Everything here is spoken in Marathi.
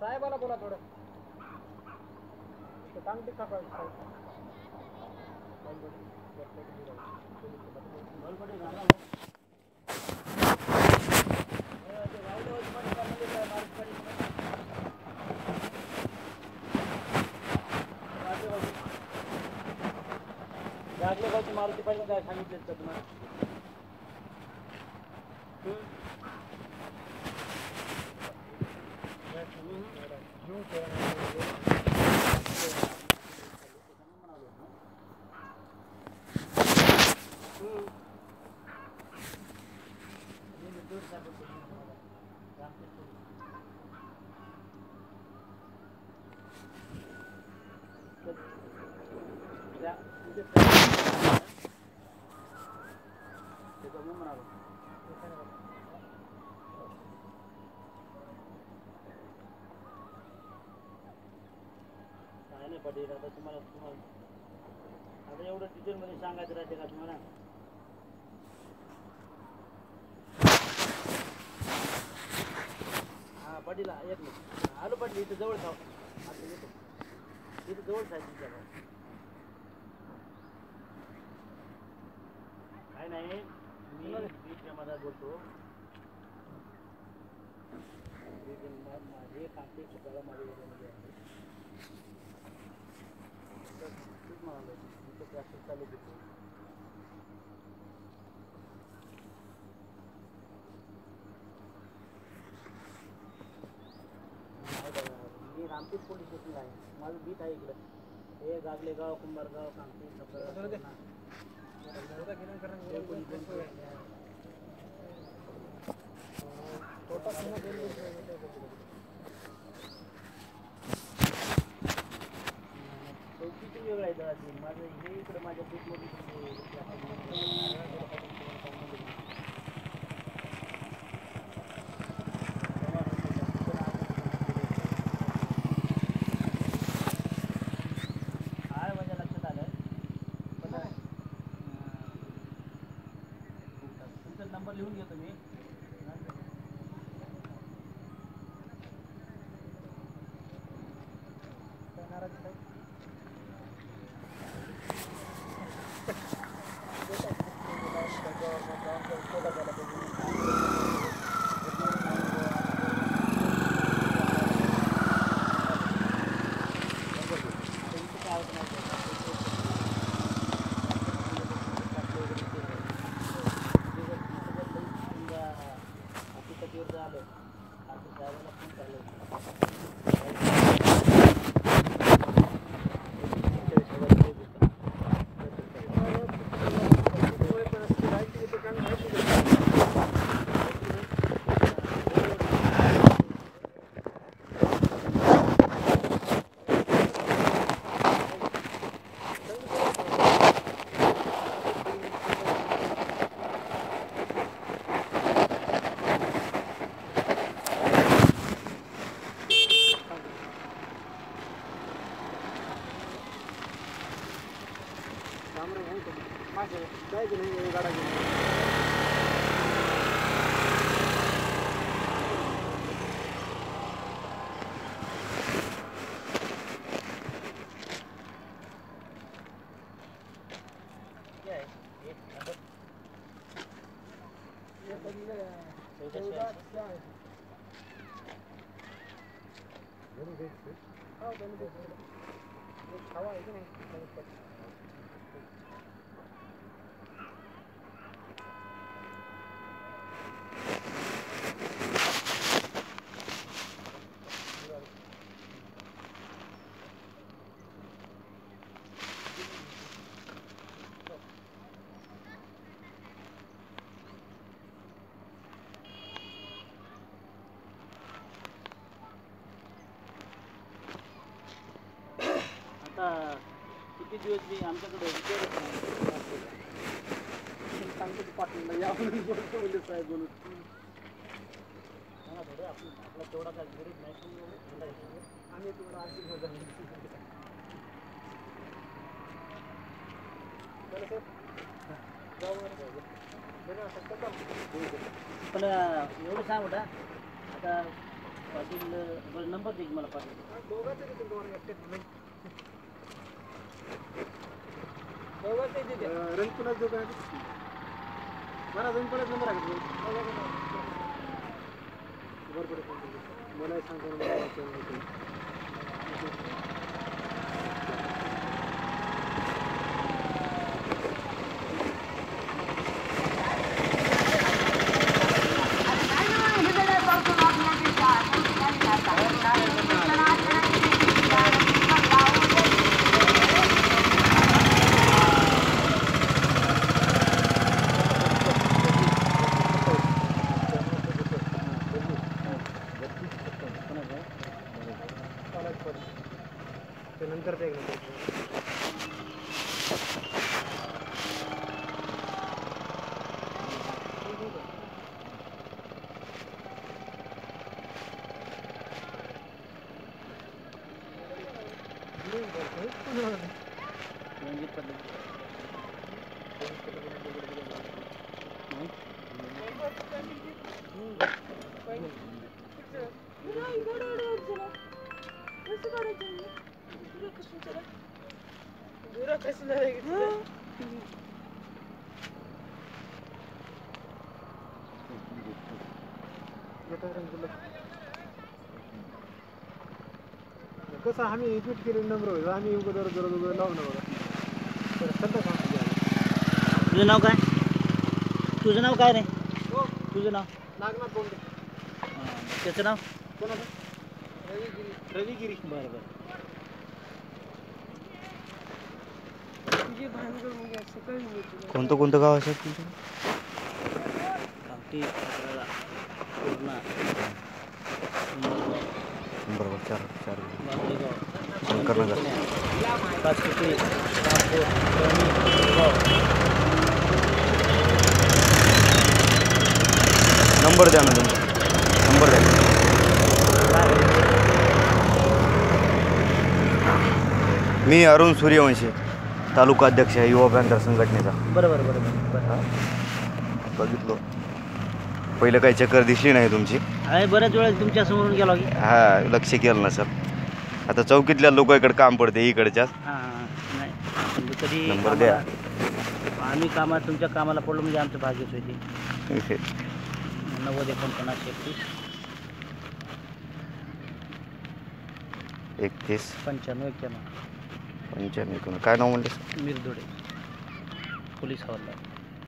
साहेबाला बोला थोडं सांगते का मारुती पाहिजे काय सांगितले का तुम्हाला पटेल आता तुम्हाला आता एवढं डिटेल मध्ये सांगायचं राहते का तुम्हाला हा पटेल एक मिनिट आलो पटेल इथं जवळ थांब आता येतो इथं जवळ आहे तुमच्या काय नाही मी बीजमध्ये बोलतो माझे कांते सगळं माझ्या एरियामध्ये आहे खूप म्हणालो इथं क्लासेस चालू होते मी रामपूर पोलीस स्टेशनला आहे माझं बीट आहे इकडं हे गागलेगाव कुंभारगाव कांते सगळं चौकीची वेगळं आहे जरा माझं हे इकडं माझ्या बीटमध्ये नंबर लिहून घेतो मी किती दिवस मी आमच्याकडे सांगतो पाटीलला या म्हणून बोलतो म्हणजे साहेब बोलून सांगा थोडं आपला तेवढा काय गरीब नाही आम्ही तुम्हाला आशीर्वाद पण एवढं सांग होता आता पाटील बरं नंबर दे की मला पाटील. रणकुलाच देऊ काय मला रणकुलाच नंबर आहे बरोबर मला सांगा. नंतर ते कसं आम्ही रिपीट केलेले नंबर होईल आम्ही दर लावू ना बघा. तुझं नाव काय? तुझं नाव काय रे? तुझं नाव? नागनाथ बोंडे. त्याचं नाव? कोणाचं? रविगिरी. बरं बरं. कोणतं कोणतं गाव असेल तुमचं? कामठी, अकराळा, पूर्णा, बरोबर 4 बांदेगाव, शंकरनगर. पाचपुते, रामपूर, कळणी, गाव. नंबर द्या ना तुमचा. नंबर द्या. मी अरुण सूर्यवंशी, तालुका अध्यक्ष आहे युवा बँकर संघटनेचा. बरोबर बरोबर बरं. बघितलो पहिलं काही चक्कर दिसली नाही तुमची. आहे बऱ्याच वेळेस तुमच्या समोरून गेलो की. हा लक्ष केलं ना सर. आता चौकीतल्या लोकांकडे काम पडते इकडच्याच. हां हां नाही म्हणजे कधी नंबर द्या. आम्ही कामात तुमच्या कामाला पडलो म्हणजे आमचं भाग्यच होते. 90 49 31 31 95 95. काय नाव म्हणले सर? मिरदोडे पोलीस हवालदार.